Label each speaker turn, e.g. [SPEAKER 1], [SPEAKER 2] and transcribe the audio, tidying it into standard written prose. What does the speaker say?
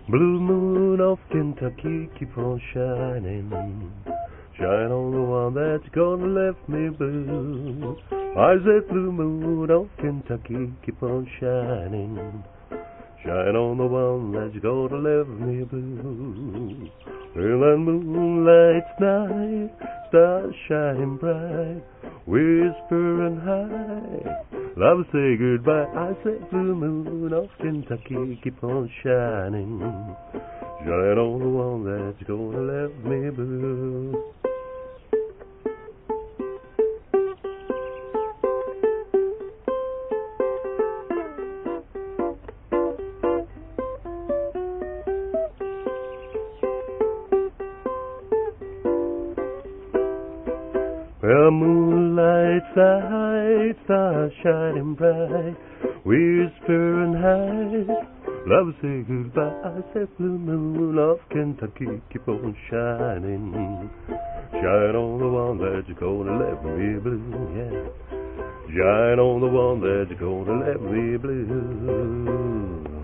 [SPEAKER 1] Blue moon of Kentucky, keep on shining. Shine on the one that's gonna left me blue. I said blue moon of Kentucky, keep on shining. Shine on the one that's gonna left me blue. Well, that moonlight's night, stars shining bright, whispering high. Love say goodbye. I said blue moon of Kentucky, keep on shining. Shine on the one that's gonna left me blue. Well, moonlight's high, stars shining bright, whispering high. Love say goodbye. I said blue moon of Kentucky, keep on shining. Shine on the one that's gonna let me blue, yeah. Shine on the one that's gonna let me blue.